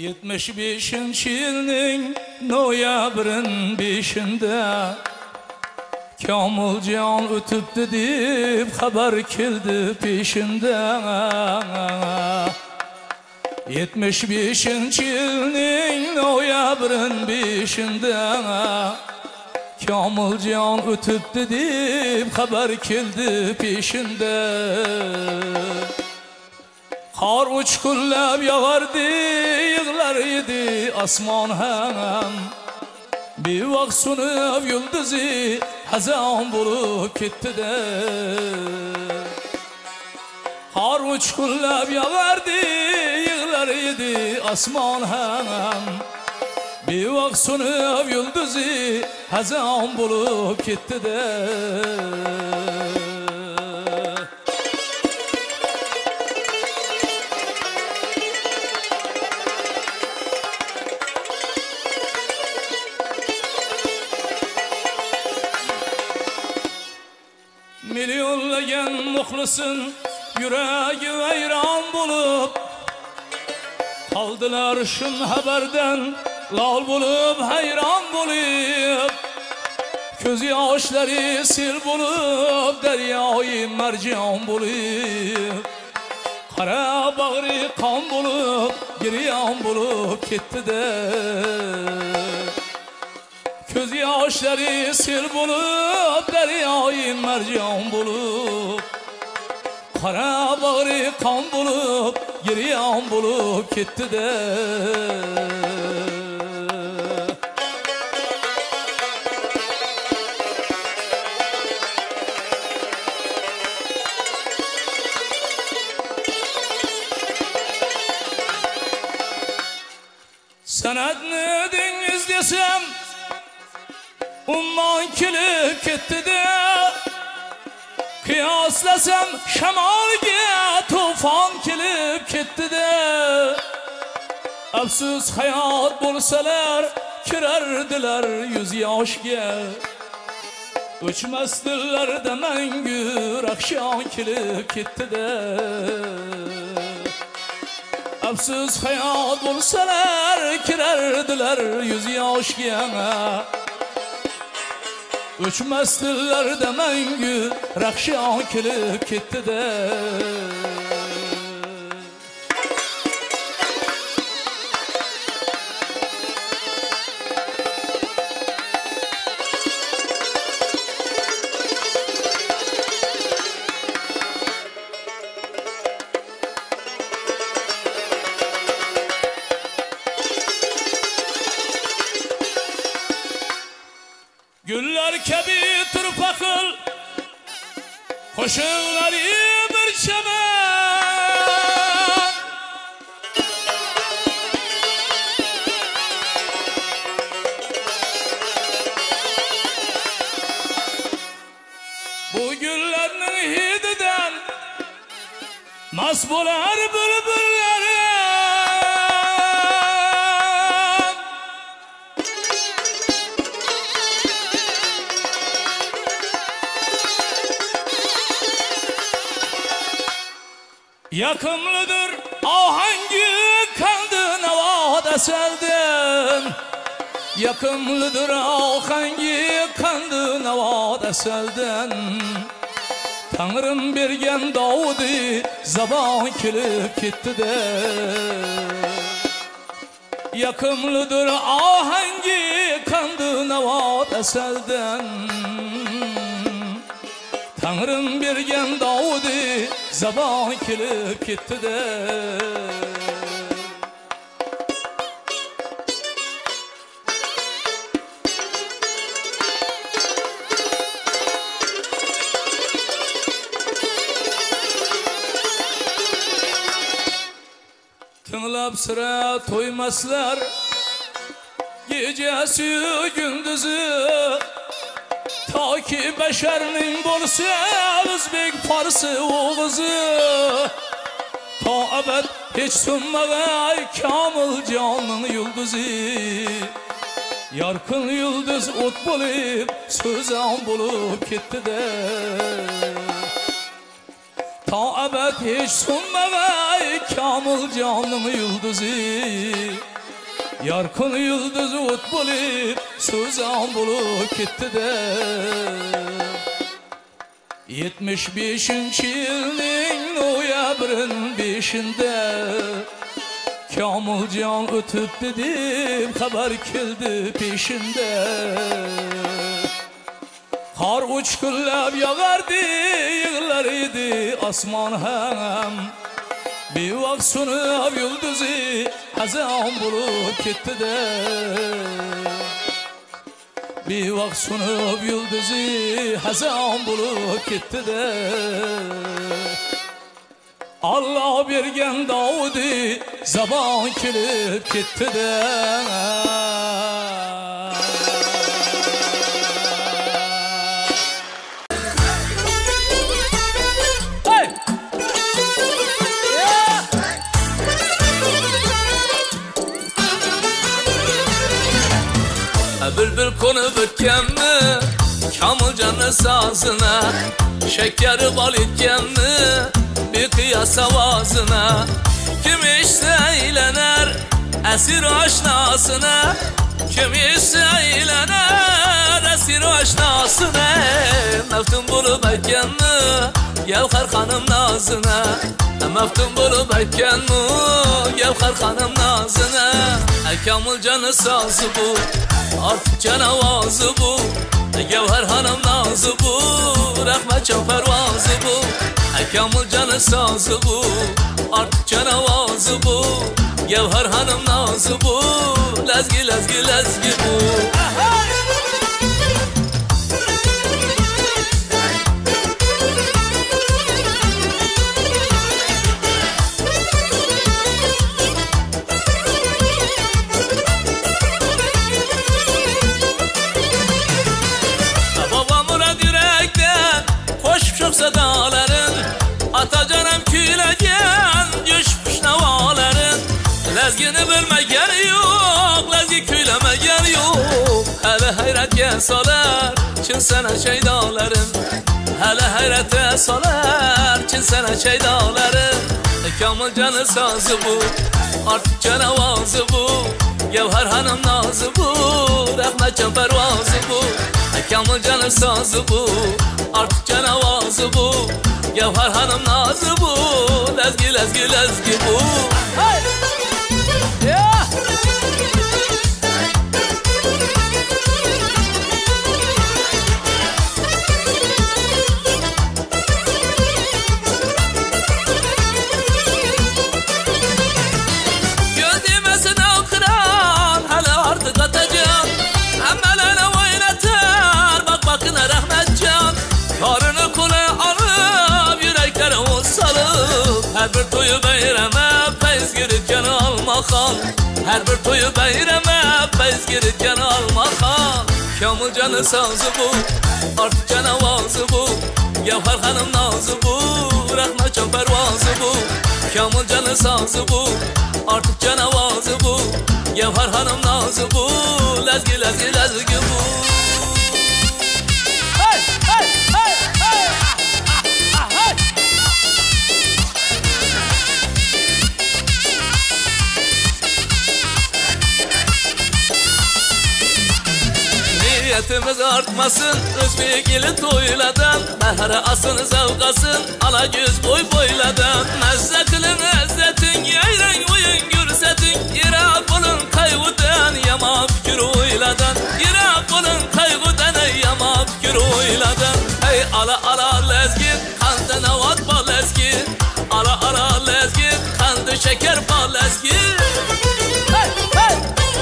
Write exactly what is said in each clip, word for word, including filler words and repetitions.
yetmiş beshinchi yilning noyabrin beshinda Komiljon o'tibdi deb xabar keldi peshinda. yetmiş beshinchi yilning noyabrin beshinda Komiljon o'tibdi deb xabar keldi peshinda. Qor uçkullab yog'ardi, yig'lar edi osmon ham. Bevaqt so'nib yulduzi hazon bo'lib ketdi-da. Qor uçkullab yog'ardi, yig'lar edi osmon ham. Bevaqt so'nib yulduzi hazon bo'lib ketdi-da. Milyonlagan muxlisin yuragi vayron bo'lib qoldilar shun xabardan lol bo'lib hayron bo'lib. Ko'z yoshlari sel bo'lib daryoyi marjon bo'lib qora bag'ri qon bo'lib giryon bo'lib ketdi-da. Ko'z yoshlari sel bo'lib daryoyi marjon bo'lib qora bag'ri qon bo'lib giryon bo'lib ketdi-da. San'atni dengiz desam ummon kelib ketdi-da. Qiyoslasam shamolga to'fon kelib ketdi-da. Afsus hayot bo'lsalar kirardilar yuz yoshga. O'chmas dillarda mangu raqshon kelib ketdi-da. Afsus hayot bo'lsalar kirardilar yuz yoshga. O'chmas dillarda mangu raqshon kelib ketdi-da. Gullar kabi turpaqil qo'shiqlari bir chaman. Bu gullarning hididan mast bo'lar bulbullari. Yakımlıdır ahengi kaldı navada selden. Yakımlıdır ahengi kaldı navada selden. Tanrım bergen Davudi zaban kelib ketdi-da. Yakımlıdır ahengi kaldı navada selden. Tanrım bergen Davudi zaban kelib ketdi-da. Tinglab sira to'ymaslar gecesi gündüzü. Toki basharning bo'lsa o'zbek farsi o'g'izi. To abad hech so'nmag'ay Komiljonning yulduzi. Yorqin yulduz o't bo'lib so'zon bo'lib ketdi-da. To abad hech so'nmag'ay Komiljonning yulduzi. Yarkın yıldız ot bulup suzan bulup gitti de yetmiş beşinci yılın noyabrın beşinde Kamiljon o'tibdi deb xabar keldi peşinde Qor uçkullab yog'ardi yig'lar edi osmon ham Bevaqt so'nib yulduzi hazon bo'lib ketdi-da Bevaqt so'nib yulduzi hazon bo'lib ketdi-da Allah bergan Davudi zabon kelib ketdi-da Bülbül konup ötkenmi Kamiljon'un sazına Şekeri bal etkenmi Bir kıyas avazına Kim işte eğlenir Esir aşnasına Kim işte eğlenir Esir aşnasına Meftun bulup etkenmi Gevher hanım nazına Meftun bulup etkenmi Gevher hanım nazına Kamiljon'un sazı bu Artık canavazı bu Gevher hanım nazı bu Rahmet çam pervazı bu Kamiljon'un sazı bu Artık canavazı bu Gevher hanım nazı bu Lezgi lezgi lezgi bu Sadaların Atacanım küylegen Düşmüş navaların Lezgini bilmegen yok Lezgi kuylemegen yok Hele hayretke salar Çin sana şeydaların Hele hayrete salar Çin sana şeydaların Kamiljon'un sazı bu Artık canavazı bu Gevher hanım nazı bu Rahmet çam pervazı bu Kamiljon'un sazı bu Artık canavazı bu Gevher hanım nazı bu Lezgi lezgi lezgi bu hey! Yeah! Gözlemesin akıran Hele artık atacağım Emmelerine oynatar Bak bakına rahmetcan Karını kule alıp yüreklere salıp Her bir toyu beyreme feyz girirken almakan Her bir toyu beyreme feyz girirken almakan Kamiljon'un sazı bu Artık canavazı bu Gevher hanım nazı bu Rahmet çam pervazı bu Kamiljon'un sazı bu Artık canavazı bu Gevher hanım nazı bu Lezgi lezgi lezgi bu Niyetimiz artmasın Özbekili toyladan Mehre asın zavgasın Ala göz boy boyladan Mezzekli mezzetin Yayran oyun gürsetin Yira bulun kaygıdan Yama fikir oyladan Yira bulun kaygıdan Yama fikir oyladan Hey ala ala lezgin Kandı navat bal lezgin Ala ala lezgin Kandı şeker bal lezgin Hey hey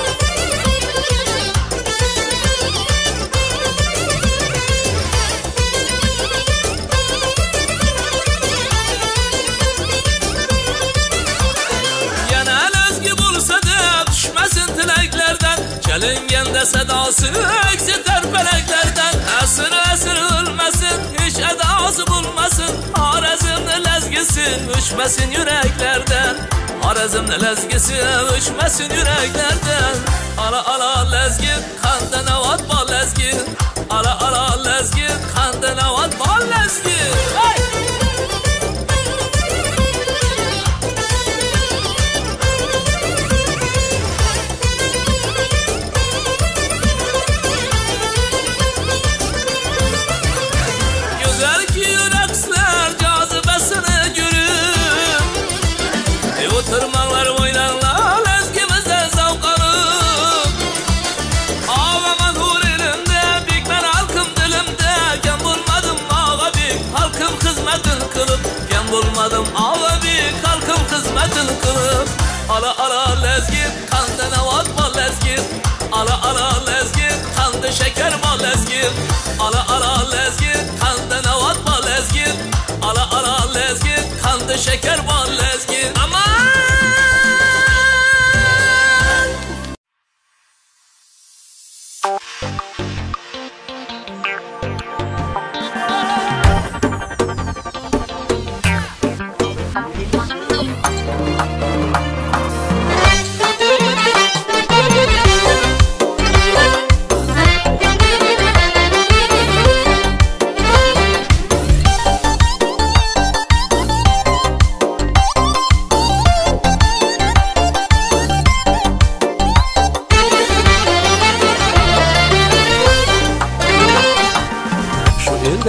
Çalıngende sedası eksiter feleklerden Esir esir ölmesin hiç edası bulmasın Harazımlı lezgisi uçmasın yüreklerden Harazımlı lezgisi uçmasın yüreklerden Ala ala lezgi kanda navat bal lezgi Ala ala lezgi kanda navat bal lezgi hey!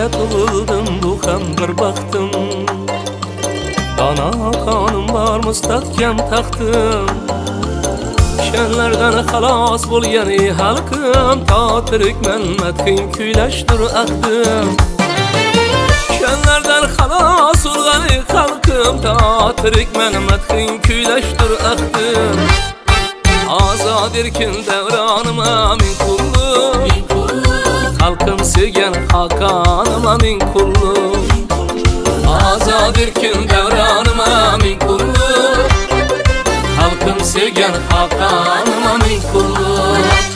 Sevişte tuğuldum bu hem bir baktım. Dana kanım var müstahkem taktım. Şenlerden halas bul yani halkım. Ta Türkmen metkin küyleştir aktım. Şenlerden halas bul yani halkım. Ta Türkmen metkin küyleştir aktım. Azad erkin devranıma min kullu. Halkım sevgen hakanıma min kullu. Azad erkin devranıma min kullu. Halkım sevgen hakanıma min kullu.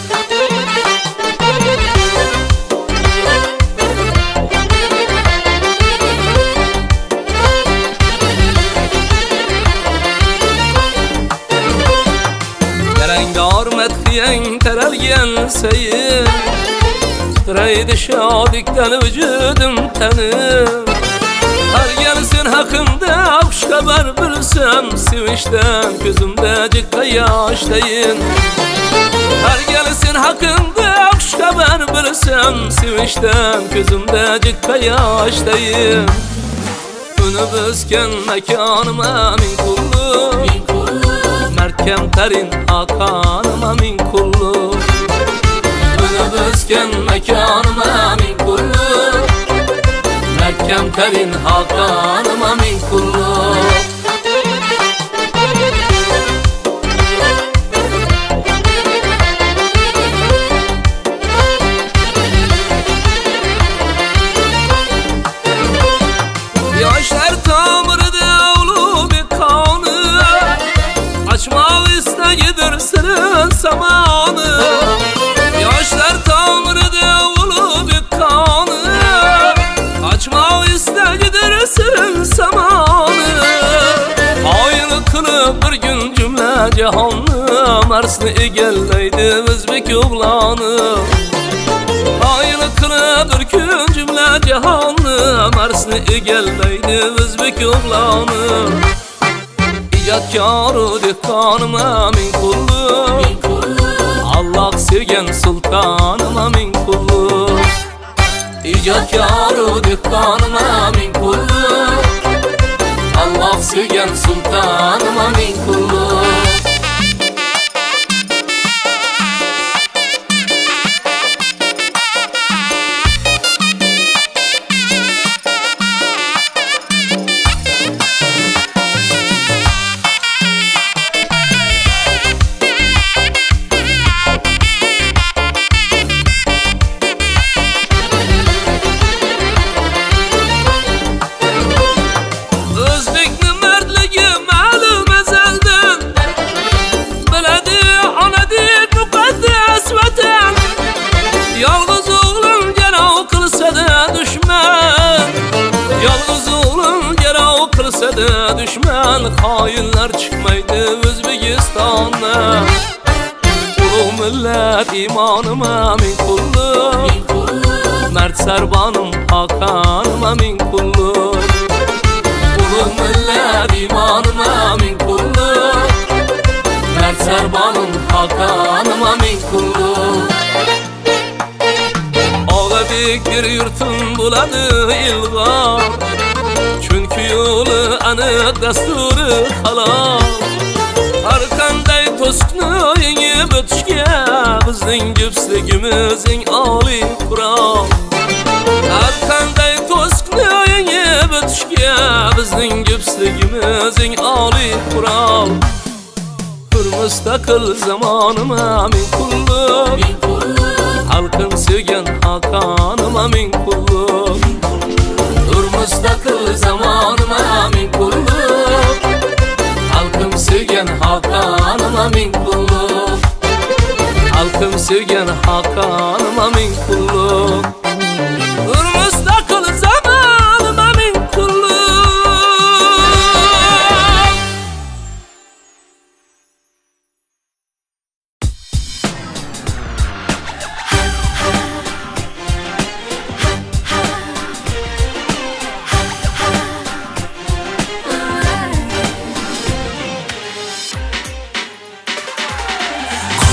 Gerengdar medhiyen terelgen seyir. Titreydi şadikten vücudum tenim. Her gelsin hakkımda hoş haber bilsem. Sevişten gözümde cikta yaştayın. Her gelsin hakkımda hoş haber bilsem. Sevişten gözümde cikta yaştayın. Ünü büzken mekanıma min kullu. Mertkem terin hakanıma min kullu. Ünü büzken mekanıma min kullu. Mertkem terin hakanıma min kullu. Yaşlar tamirde ulu bir kanı. Açmak istegidir sırın samanı. Yaşlar tamirde ulu bir kanı. Açmak istegidir sırın samanı. Aynı kılıp bir gün cümle cihanı. Mersini egelleydi Özbek oğlanı. Aynı kılıp bir gün cümle cihanı. Mersini egelleydi Özbek oğlanı. İcatkârı dehkanıma min kullu. Allah sevgen sultanıma min kullu. İcatkârı dehkanıma min kullu. Allah sevgen sultanıma min kullu. Düşman hainler çıkmaydı Özbekistan'a. Ulu millet imanıma min kullu. Mert serbanım hakanıma min kullu. Ulu millet imanıma min kullu. Mert serbanım hakanıma min kullu. Ağabeyik bir yurtum buladı ilgar. Çünkü yolu anı dasturu halal. Arkanday toskunu yeni bütüşke. Bizden güpsligimizin Ali kural. Arkanday toskunu yeni bütüşke. Bizden güpsligimizin Ali kural. Bir müstakil zamanıma min kullu. Halkım sevgen hakanıma min kullu. Dur müstakil zamanıma min kullu. Halkım sevgen hakanıma min kullu. Halkım sevgen hakanıma min kullu. Dur müstakil zamanıma min kullu.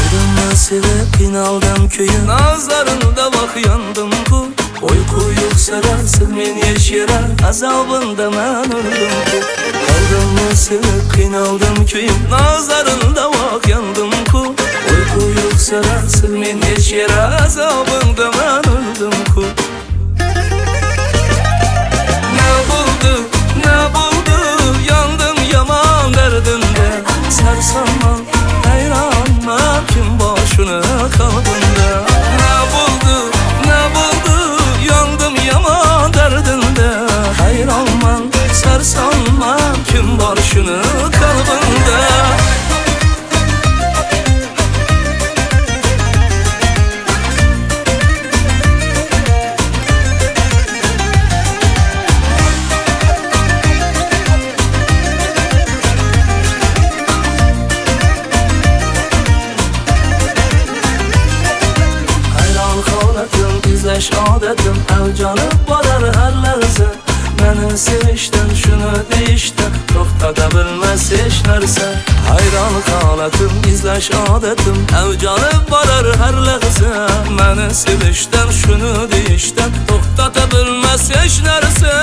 Sevip inaldım köyün nazlarında bak yandım bu. Uyku yok sırası men yeşire azabında men öldüm ku kaldım mı sevip kıynaldım köyüm nazarında vak yandım ku uyku yok sırası men yeşire azabında men öldüm ku ne buldu ne buldu yandım yaman derdinde sarsanma hayranma kim başını kalbinde ne buldu ne buldu yandım yaman derdinde hayranman sarsanma kim başını kalbinde adetim avcanıp varar her lahza meni sevişten şunu deyişten to'xtata bilmez hiç narsa hayron holatim izlash odatim avjanib borar har lahza meni sevishdan shuni deyishdan to'xtata bilmas hech narsa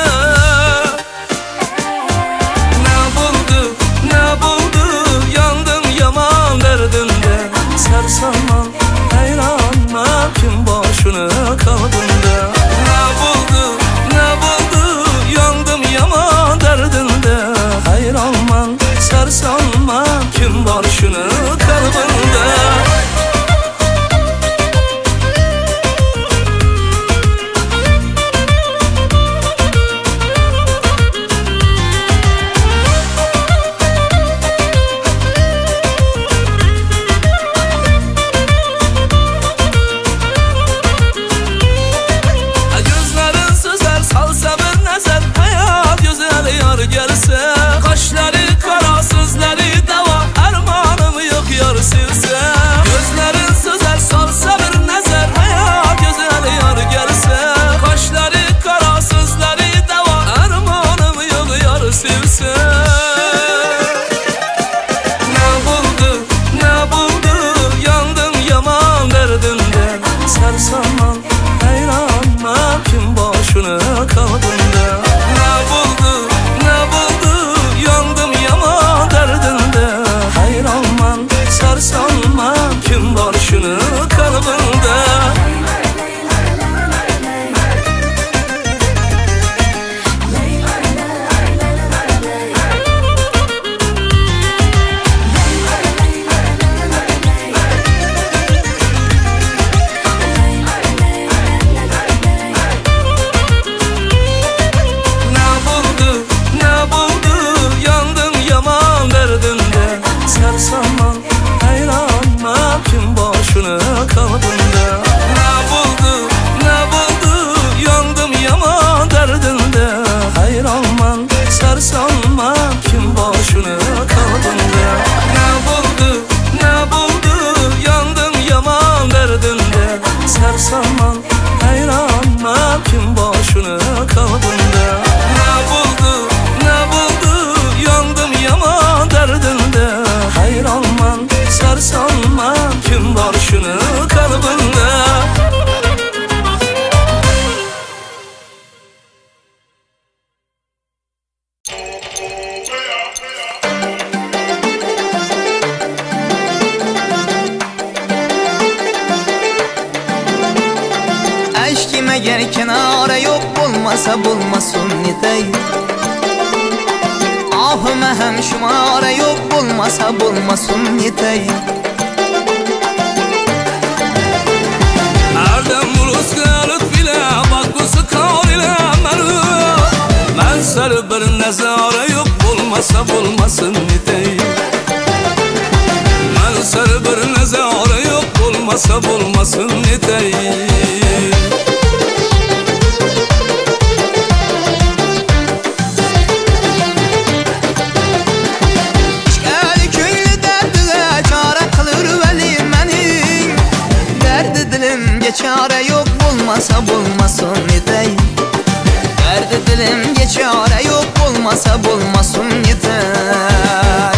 ne buldu ne buldu yandım yaman derdinde sarsanma hayranma kim boshini qalbimda ne buldu ne buldu yandım yaman derdinde hayranman sarsanma kim bor shuni qalbimda Eğer kenara yok bulmasa bulmasın nitey Ahıma hem şumara yok bulmasa bulmasın nitey Erdem buluşka lütfile bakkusu kavliyle meni Men sarı bir nezare yok bulmasa bulmasın nitey Men sarı bir nezare yok bulmasa bulmasın nitey Çare yok bulmasa bulmasın nitey Derdi dilim geçare yok bulmasa bulmasın nitey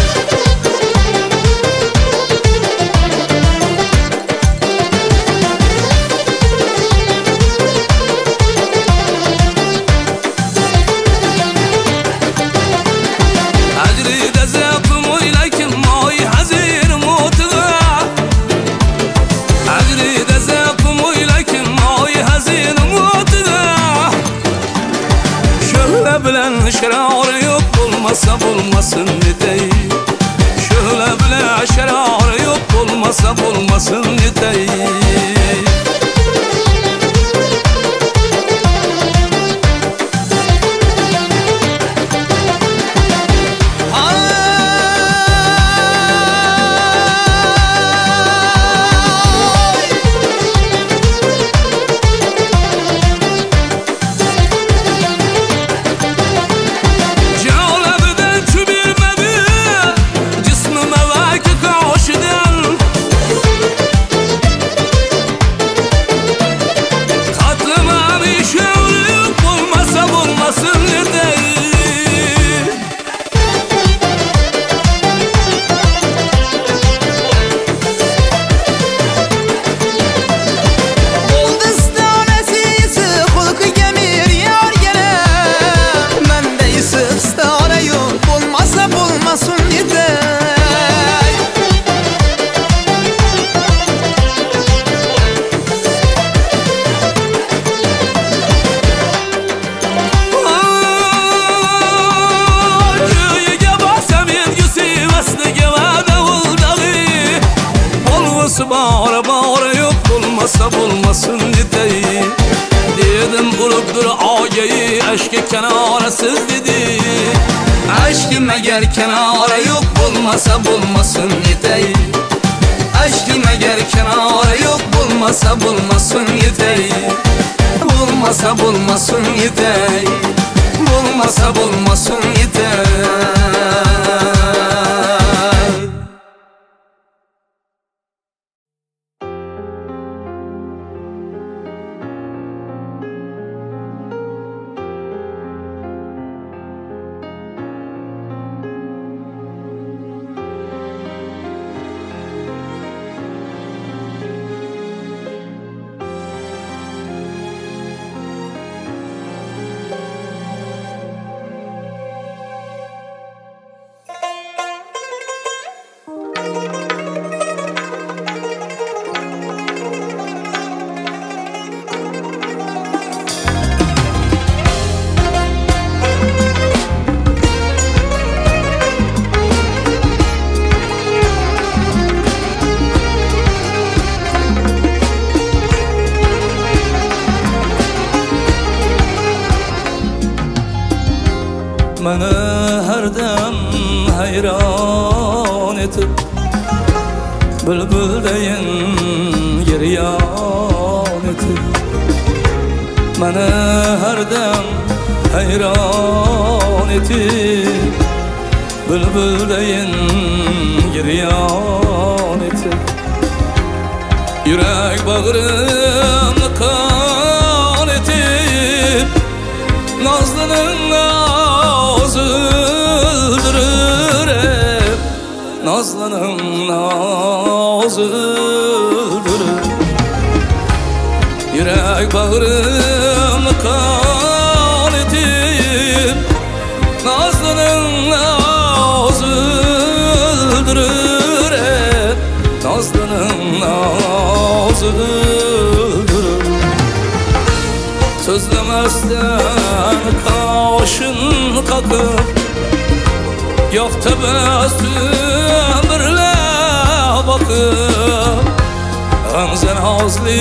bulmasa bulmasın dedi. Dedim ulup bir ağayı aşkı kenarasız dedi. Aşkım eğer kenara yok bulmasa bulmasın dedi. Aşkım eğer kenara yok bulmasa bulmasın dedi. Bulmasa bulmasın dedi. Bulmasa bulmasın dedi. Məni hərdən heyran etib bülbüldeyin giryan etib. Məni hərdən heyran etib bülbüldeyin giryan etib. Yürek bağrımı kan etib nazlının öldürür, nazlının naz öldürür. Yürek bağrımı kan etip nazlının naz öldürür, nazlının naz öldürür. Sözlemezden kaşın kakıp yok tebessüm birle bakıp Gamzen hazlı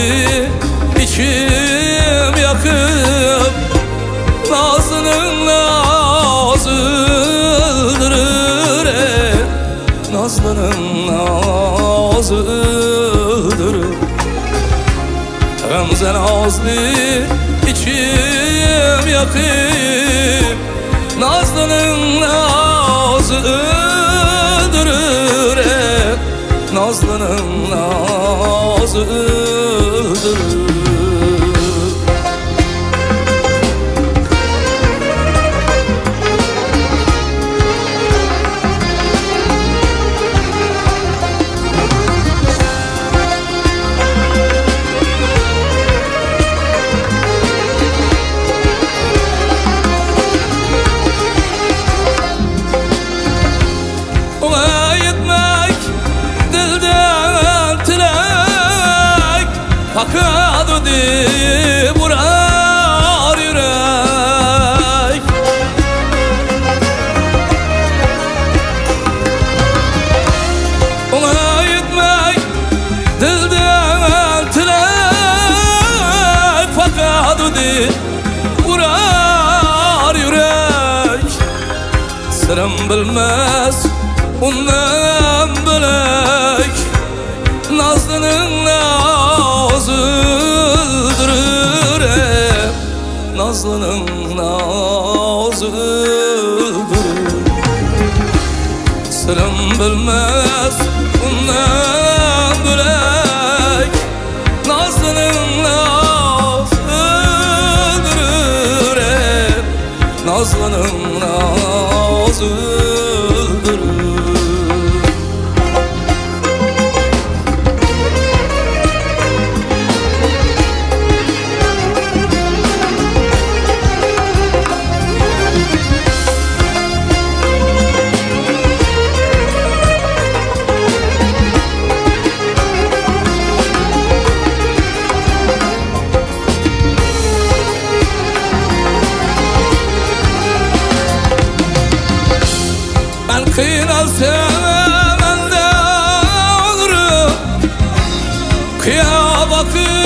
içim yakıp nazlının naz öldürür, nazlının naz öldürür. Gamzen hazlı içim yakıp nazlının naz öldürür, nazlının naz öldürür. Fakat ödü vurar yürek. Ona yetmek dilden tilek. Fakat ödü vurar yürek. Sırım bilmez ondan bilek. Nazlının naz öldürür, nazlının naz öldürür. Sırım bilmez ondan bilek, nazlının naz öldürür, nazlının naz öldürür. Kıyınal sevmem de olurum, kıya bakıp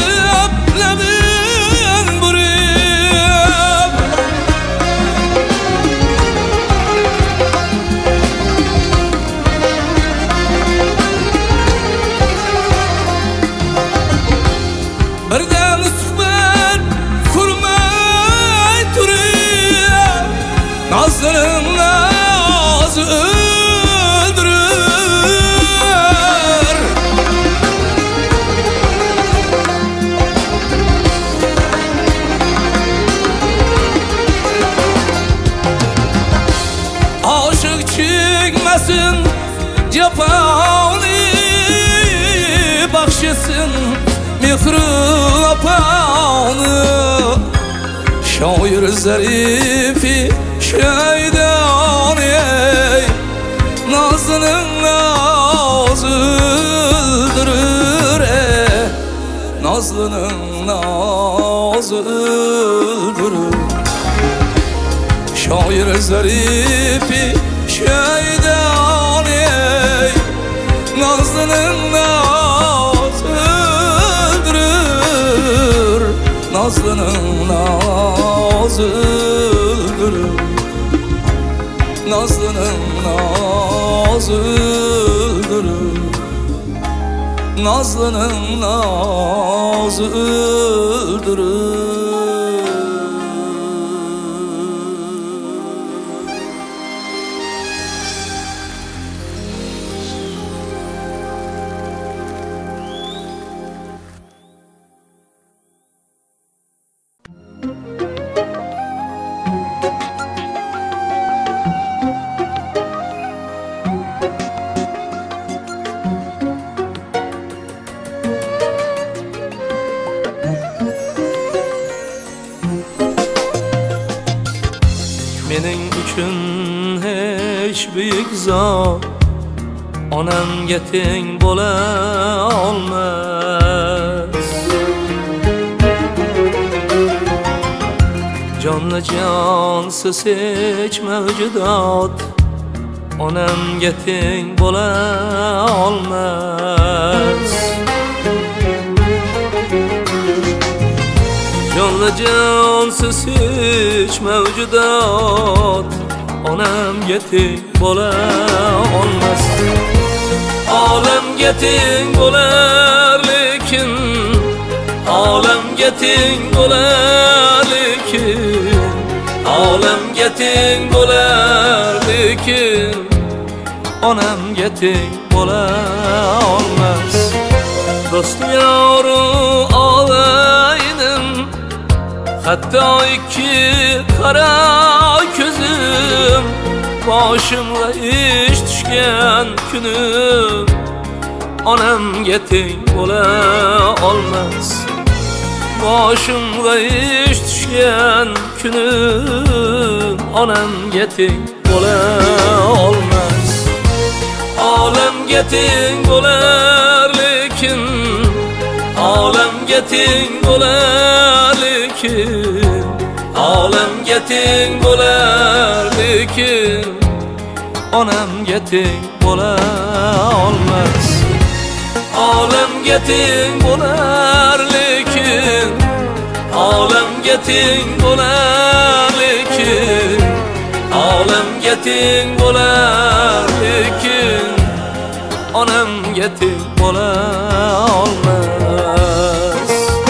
Götürür apanı şair zarifi şeydan ey Nazının nazı öldürür ey Nazlının nazı öldürür Şair zarifi şeydan ey Nazlının nazı öldürür Nazlının nazı öldürür Nazlının nazı öldürür Nazlının nazı öldürür Mening uchun hech buyuk zot onamga teng bo'la olmas Jonli jonsiz hech mavjudot onamga teng bo'la olmas Jonli jonsiz hech mavjudot onamga teng bo'la olmas Olamga teng bo'lar lekin Olamga teng bo'lar lekin Olamga teng bo'lar lekin onamga teng bo'la olmas Do'st yoru olaydim Hatta iki qara ko'zim Boshimga ish tushgan kunim Onamga teng bo'la olmas Boshimga ish tushgan kunim Onamga teng bo'la olmas Olamga teng bo'lar lekin Olamga teng bo'lar lekin Olamga teng bo'lar lekin Onamga teng bo'la olmas Olamga teng bo'lar lekin Olamga teng bo'lar lekin Olamga teng bo'lar lekin Onamga teng bo'la olmas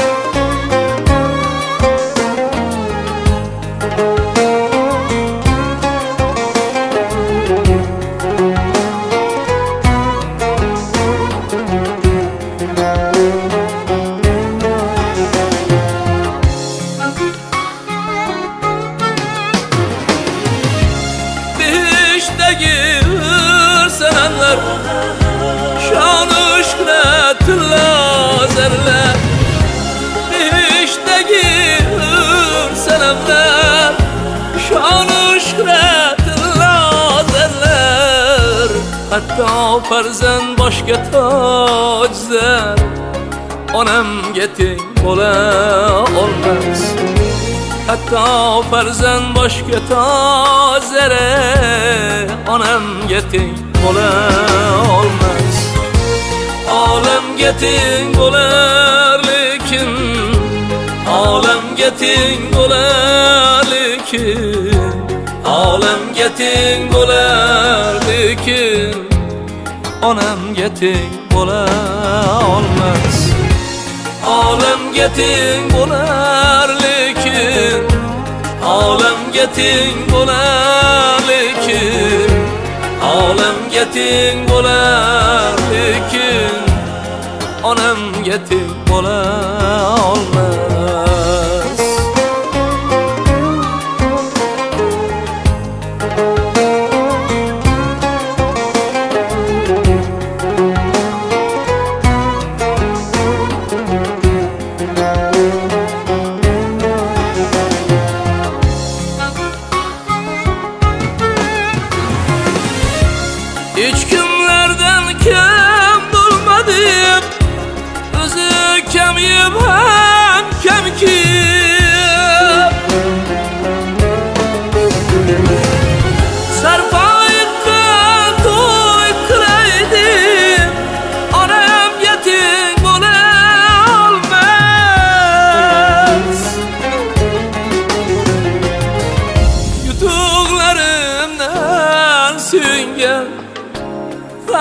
Beşteki hırsananlar Şanı şükretilla zerler Beşteki hırsananlar Şanı şükretilla zerler Hatta farzand boshga tojlar Onamga teng bo'la olmas Hatta farzand boshga tojlari Onamga teng bo'la olmas Olamga teng bo'lar lekin Olamga teng bo'lar lekin Olamga teng bo'lar lekin Onamga teng bo'la olmas Olamga teng bo'lar lekin Olamga teng bo'lar lekin Olamga teng bo'lar lekin Onamga teng bo'la olmas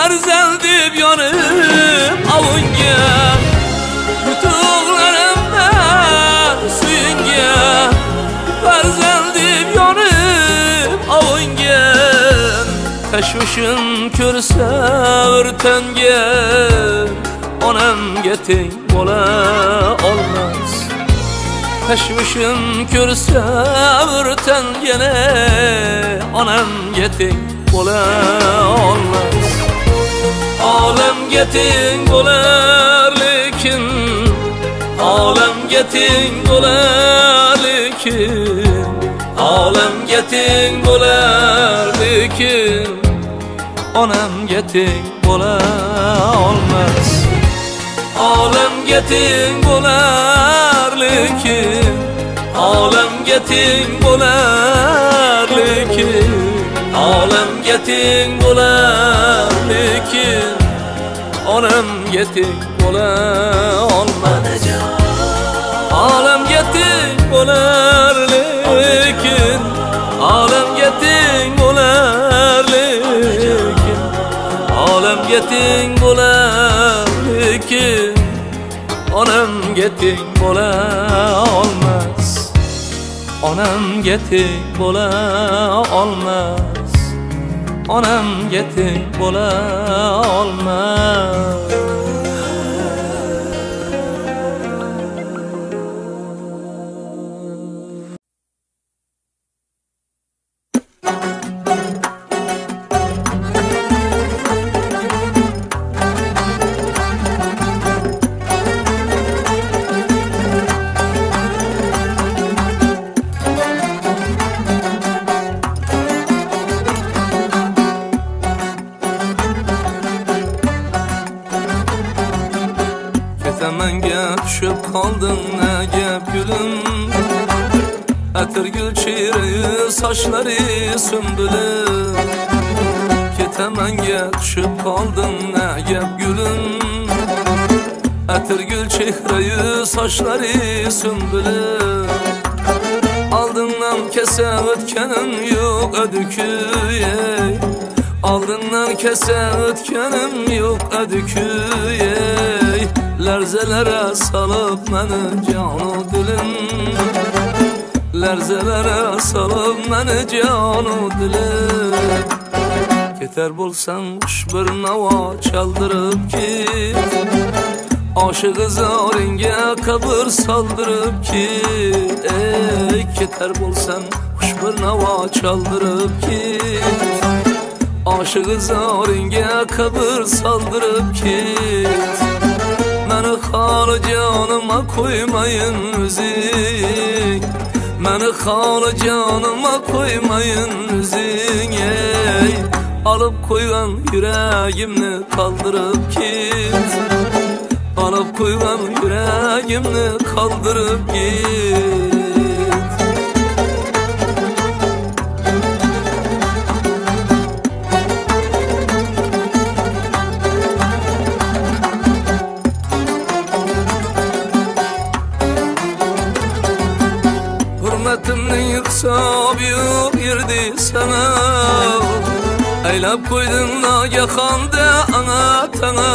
Farzandim yanım avunga Yutuqlarimda suyunga Farzandim yanım avunga Tashvishin ko'rsa o'rtanga Onamga teng bo'la olmas Tashvishin ko'rsa o'rtangani Onamga teng bo'la olmas Olamga teng bo'lar lekin Olamga teng bo'lar lekin Olamga teng bo'lar lekin Onamga teng bo'la olmas Olamga teng bo'lar lekin Olamga teng bo'lar lekin Olamga teng bo'lar lekin Onamga teng bo'la olmas Olamga teng bo'lar lekin Olamga teng bo'lar lekin Olamga teng bo'lar lekin Onamga teng bo'la olmas Onamga teng bo'la olmas Onamga teng bo'la olmas Temanga tushib qolding ne gap gulum Atirgul chehrai sochlari sumbuli Ketamanga tushib qolding ne gap gulum Atirgul chehrai sochlari sumbuli Oldindan kesa o'tganim yo'q adukuy Oldindan kesa o'tganim yo'q adukuy Larzelere salıp meni canu dilim Larzelere salıp meni canu dilim Keter bulsan kuş bir nava çaldırıp git Aşığı zaringe kabır saldırıp git Ey keter bulsan kuş bir nava çaldırıp git Aşığı zaringe kabır saldırıp git Məni xalı canıma koymayın üzün Məni xalı canıma koymayın üzün ey Alıp koygan yüreğimni kaldırıp git Alıp koygan yüreğimni kaldırıp git Hürmetimnin hisobi yo'q yerdi sana Aylab koydun nagahanda ana tana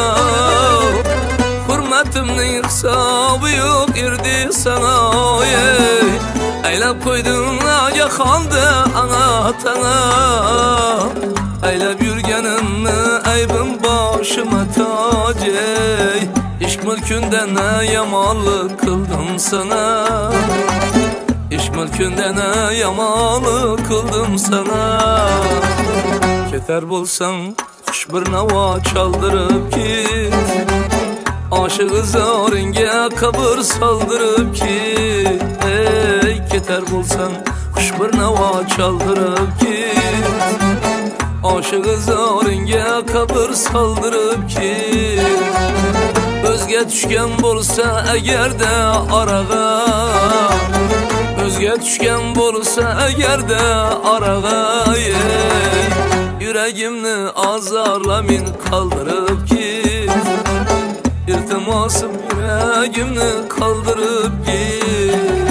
Hürmetimnin hisobi yo'q yerdi sana Aylab koydun nagahanda ana tana Aylab yurganimni aybim boshima toj Ishq mulkunda ne yomonlik qildim sana İş mülkünde ne yamanlık kıldım sana Keter bulsan kuş bir nava çaldırıp git Aşığı zaringe kabır saldırıp git Ey keter bulsan kuş bir nava çaldırıp git Aşığı zaringe kabır saldırıp git Özge düşken bulsa eğer de arağa Özge düşken bulsa eğer de arağa Yüreğimni azarla min kaldırıp git İltimasım yüreğimni kaldırıp git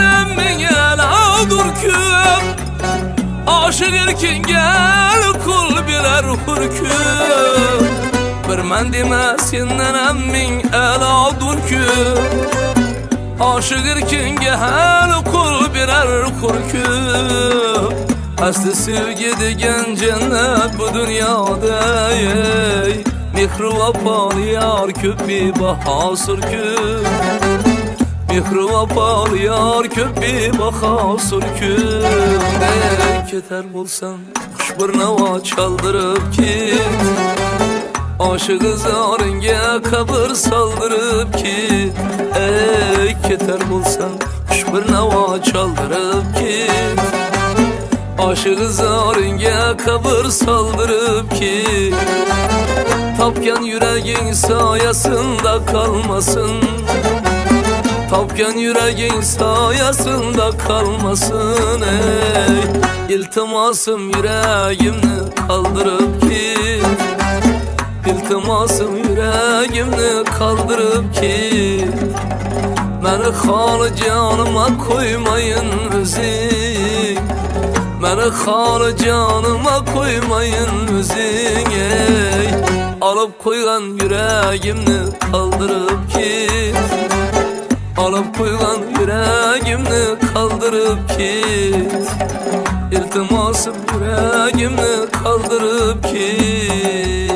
emmin eladır küm Aşık erkin gel kul birer hürküm Bir men demesinden emmin eladır küm Aşık erkin gel kul birer hürküm Aslı sevgi degen cennet bu dünyada ey Mihri vapal yar köpi baha sürküm Mihri vapal yar köpi baha sürküm Ey keter bulsan kuş bir nava çaldırıp git Aşığı zarınge kabır saldırıp git Ey keter bulsan kuş bir nava çaldırıp git Aşığı zarınge kabır saldırıp git Tapken yüreğin sayasında kalmasın Tapken yüreğin sayasında kalmasın ey İltimasım yüreğimni kaldırıp git İltimasım yüreğimni kaldırıp git Beni halı canıma koymayın özün Beni halı canıma koymayın özün ey Alıp koygan yüreğimni kaldırıp git Alıp koygan yüreğimni kaldırıp git İltimasım yüreğimni kaldırıp git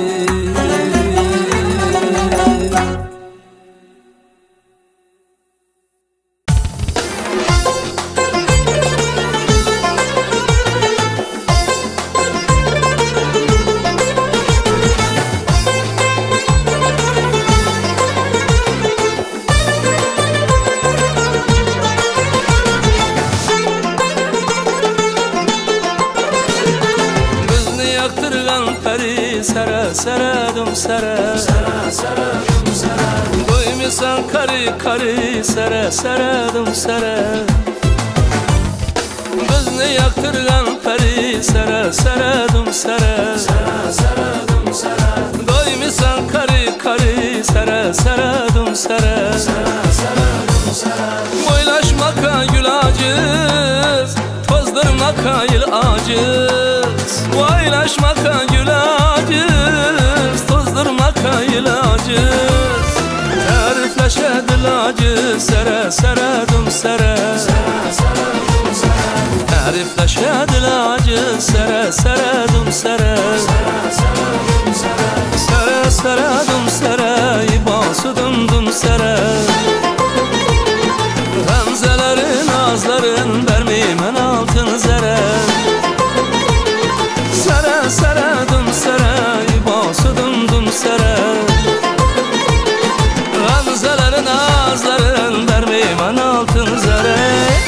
Sara sara dum sara sara sara dum sara Doymusan karı karı sara sara dum sara Bizni yaktırgan peri sara sara dum sara sara sara dum sara Doymusan karı karı sara sara dum sara sara sara dum sara Boylaşmaka gül aciz tozdurmaka il aciz Boylaşmaka gül aciz tozdurmaka il aciz Tarifleşe dil aciz sara sara dum sara Tarifleşe dil aciz sara sara dum sara Sara sara dum sara ibasu dum dum sara Gamzelerin ağızların vermeymen altın zara Sara sara dum sara ibasu dum dum sara Gamzelerin ağızların vermeymen altın zara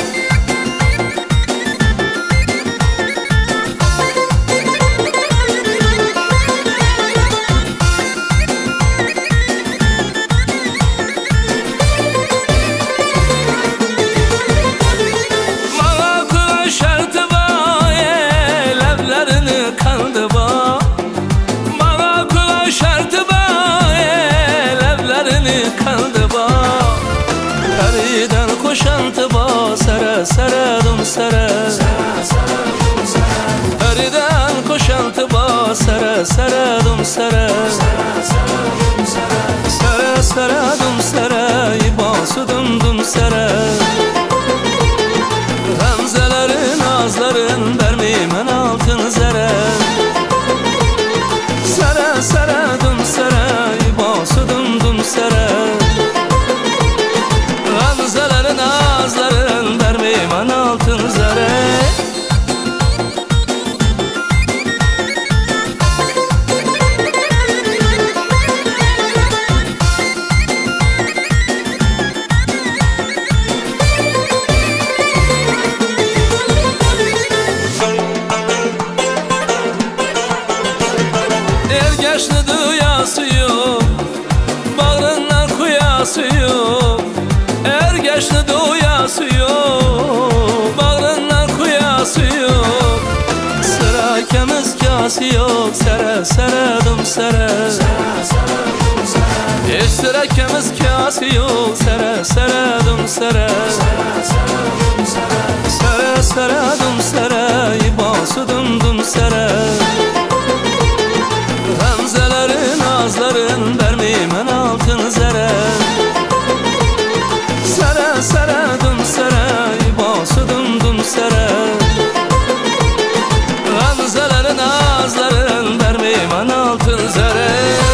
Koşantı ba sara sara dum sara Eriden koşantı ba sara sara dum sara Sara sara dum sara ibasu dum dum sara Gamzelerin ağızların vermeymen altın zara Sara sara dum sara ibasu dum dum sara Gamzelerin ağızların vermeymen altın zara Ergeçli duyası yok Bağrından kuyası yok Ergeçli duyası yok Bağrından kuyası yok Sıra kemiz kası yok Sara sara dum sara Hiç sıra kemiz kası yok Sara sara dum sara sara dum sara ibosu dum dum sara Gamzelerin nazların vermeymen altın zara Sara sara dum sara ibosu dum dum sara Gamzelerin nazların vermeymen altın zara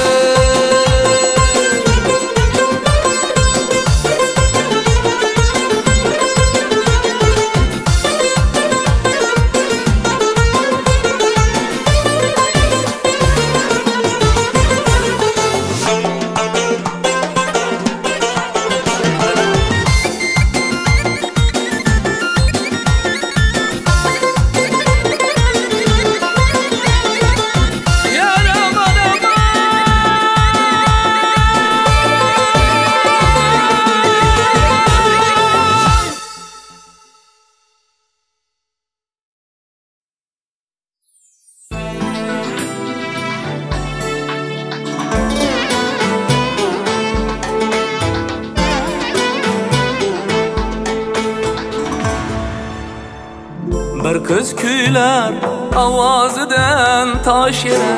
Bir kız kuylar ovozidan toshirar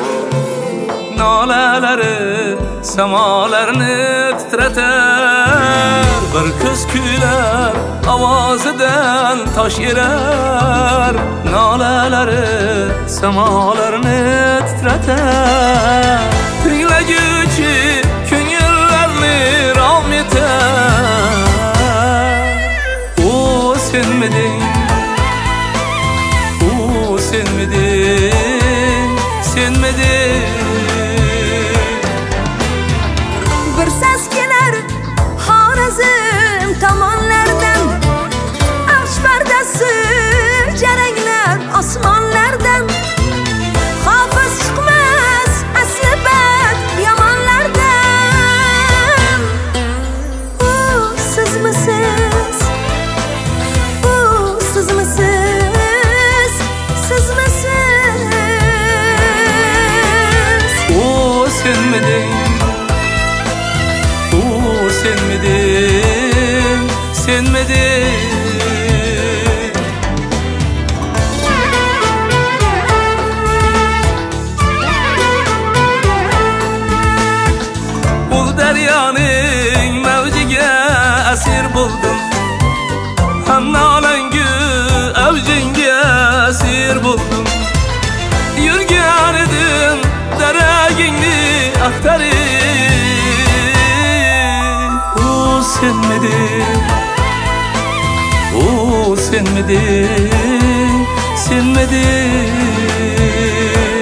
Nolaları samalarni titratar Bir kız kuylar ovozidan toshirar Nolaları samalarni titratar Tinglaguchi ko'ngillarni rom etar O senmiding Senmedin, senmedin Bir ses gelir Xorazm tomonlardan Arsh pardasi jaranglar osmonlardan Hofiz chiqmas asli bad yomonlardan U sizmisiz U sizmisiz Senmedin, o senmedin, senmedin Bu deryanın mevciga asir buldum Hem nalangu avjinga asir buldum Yurgan edim daragingni aktarib O senmedin, o senmedin, senmedin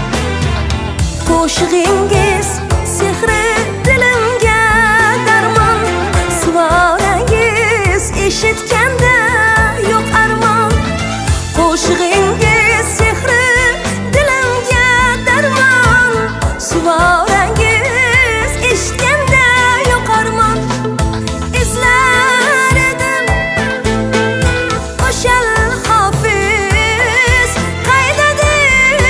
Qo'shig'ingiz sehri dilimga darmon Suvorangiz eshitganda yo'q armon Qo'shig'ingiz sehri dilimga darmon Suvorangiz eshitganda yo'q armon Izlar edim o'shal hofiz qaydadir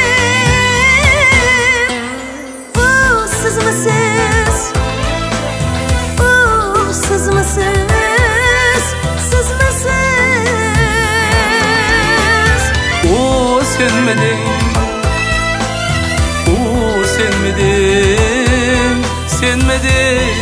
U sizmisiz U sizmisiz Sizmisiz O senmedin, o senmedin, senmedin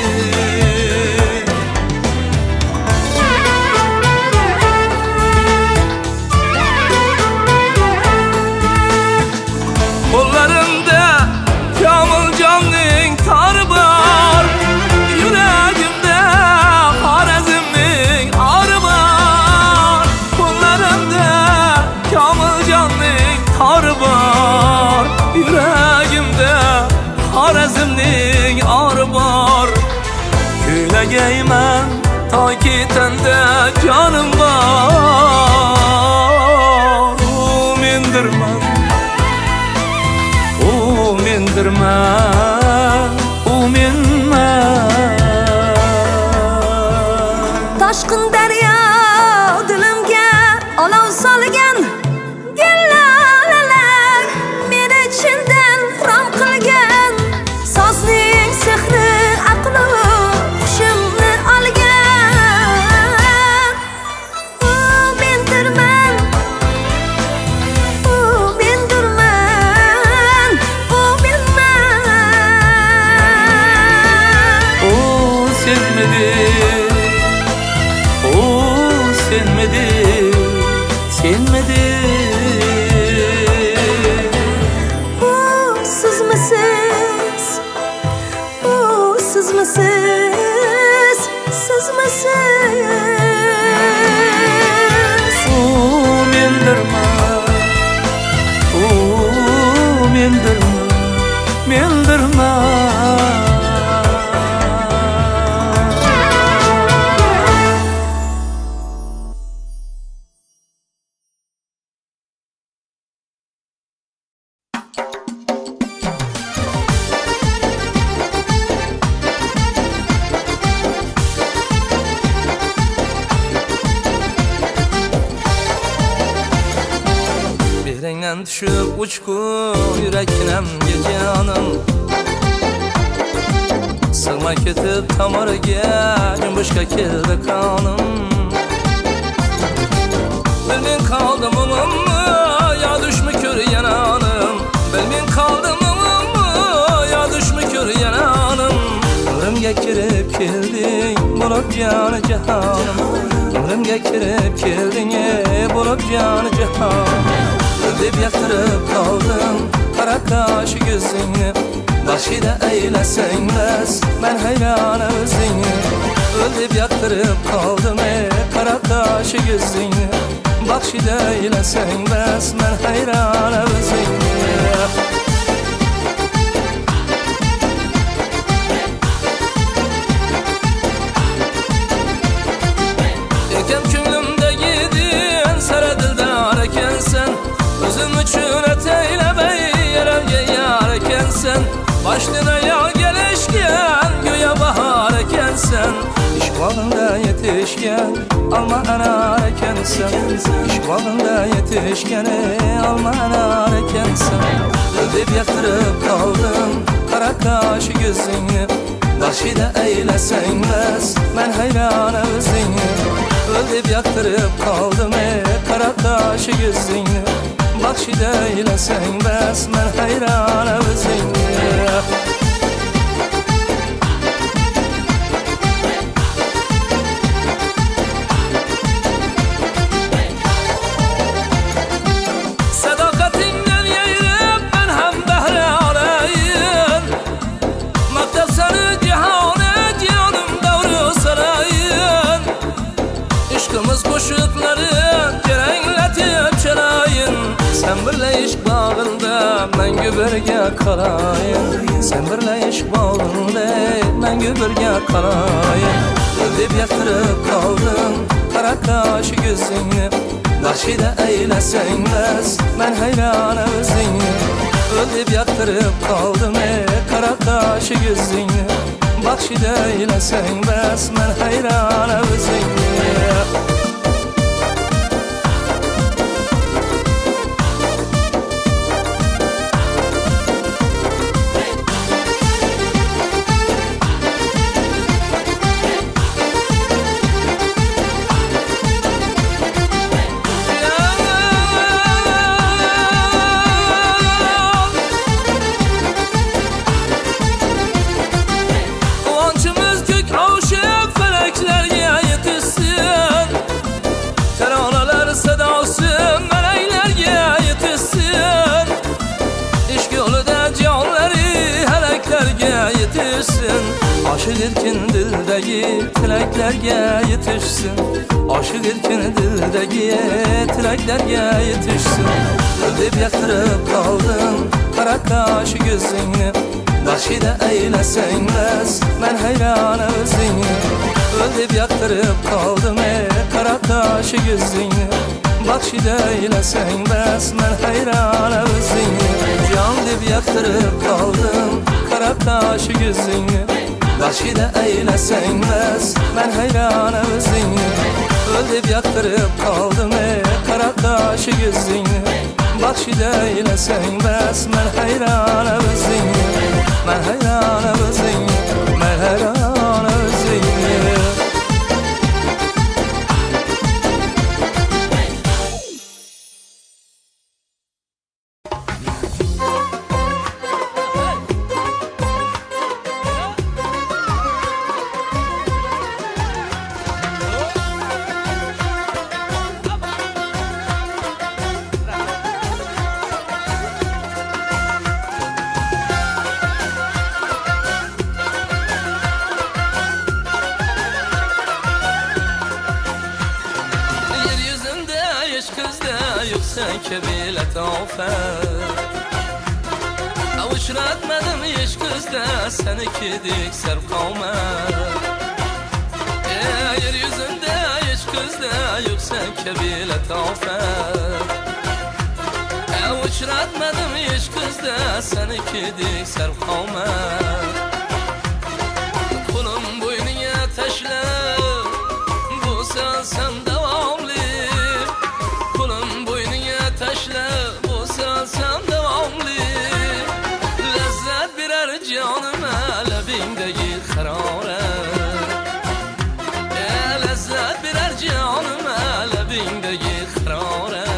Kollarımda kamil jonning tori bor Yuragimda Xorazmning ori bor Qo'llarimda kamil jonning tori bor Yuragimda Xorazmning ori bor Kuylagayman toki tanda jonim bor U mendirman U mendirman U menman Toshqin daryo dilimga olov solgan Gillalalar meni chindan rom qilgan Sozning sehri aqli hushimni olgan U mendirman midir? O sen midir? Sen midir? O siz misiniz? O siz misiniz? Siz misiniz? O mendirman, o mendirman, mendirman. Behringden düşüp uçku yüreknemge canım, sığmay ketip tamarıga cümbüşka keldi kanım. Bilmin kaldım umummu ya düşmü körüyen anım, bilmin kaldım umummu ya düşmü körüyen anım. Ömrümge kirip keldin bulup canı cihanım, ömrümge kirip keldin bulup canı cihanım. Öldüp yaktırıp kaldım kara kaşı gözünü, başıda eylesen bes ben hayran özünü. Öldüp yaktırıp kaldım ey kara kaşı gözünü, başıda eylesen bes ben hayran özünü. Ekem küllümde gidin sara dildar ekensen, özüm üçün eteyle bey yerevge yar ekensen. Başlığına yağ gelişken göğe bahar ekensen, İşbalında yetişken alma anar ekensen, İşbalında yetişken alma anar ekensen. Öldüp yaktırıp kaldım kara kaşı gözünü, başıda eylesen bes ben hayran özünü. Öldüp yaktırıp kaldım ey kara kaşı gözünü, başıda eylesen bes ben hayran özünü. Sadakatimden yeğirip ben hem behre alayım, maktap seni cihane cihanım davru sarayın. İşkımız kuşukları cerenletip çalayın, sen birle işk bağında ben gübürge kalayın, sen birle işk bağında ben gübürge kalayın. Öldüp yaktırıp kaldım kara kaşı gözünü, başıda eylesen bes ben hayran özünü. Öldüp yaktırıp kaldım ey kara kaşı gözünü, başıda eylesen bes ben hayran özünü. Aşık erkin dildeki tileklerge yetişsin, aşık erkin dildeki tileklerge yetişsin. Öldüp yaktırıp kaldım kara kaşı gözünü, başıda eylesen bes ben hayran özünü. Öldüp yaktırıp kaldım ey kara kaşı gözünü, başıda eylesen bes ben hayran özünü. Can dip yaktırıp kaldım kara kaşı gözünü, başıda eylesen bes ben hayran özünü. Öldüp yaktırıp kaldım ey kara kaşı gözünü, başıda eylesen bes ben hayran özünü. Ben hayran özünü, ben hayran özünü. ki letafet Avuşratmadım hiç kızda seninki dik serqomet Yeryüzünde hiç kızda yok senki letafet Avuşratmadım hiç kızda seninki dik serqomet Kulum boynuna taşla bu sensem devamlı Kulum boynuna taşla bu sensem devamlı Lezzet birer canıma lebindeki hararet Lezzet birer canıma lebindeki hararet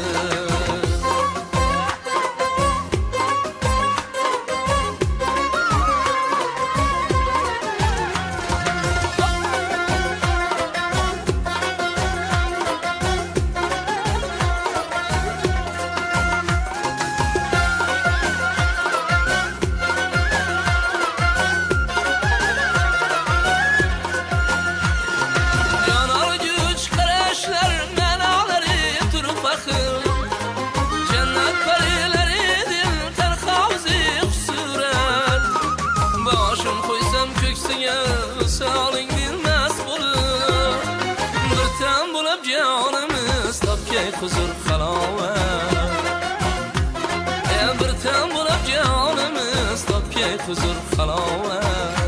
Salin bilmez bulur Bir tem bulup canımız Tapkey huzur halavet Bir tem bulup canımız Tapkey huzur halavet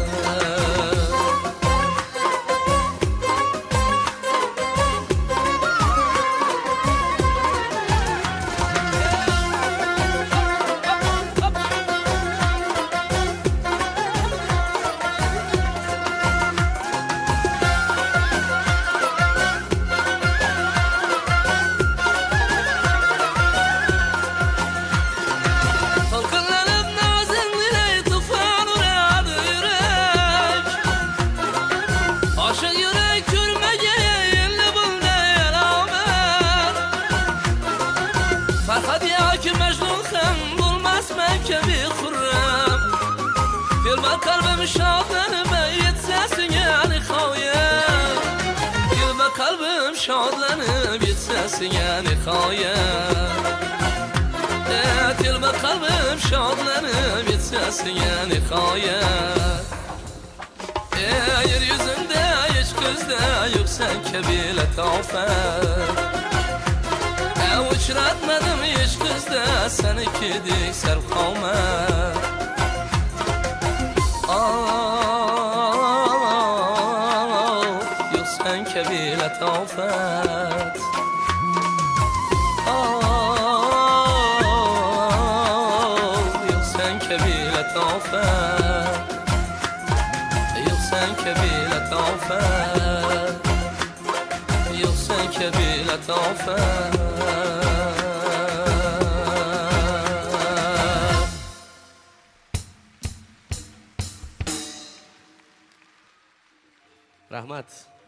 Farhad ya ki mecnun hem bulmaz mekkebi kurram Dilber kalbim şadlanıp yetsesin yani khaya Dilber kalbim şadlanıp yetsesin yani khaya Dilber kalbim şadlanıp yetsesin yani khaya Yeryüzünde hiç kızda yok senki letafet Uçratmadım hiç kızda seninki dik serqomet Yok senki letafet Yok senki letafet Yok senki letafet Yok senki letafet Rahmat.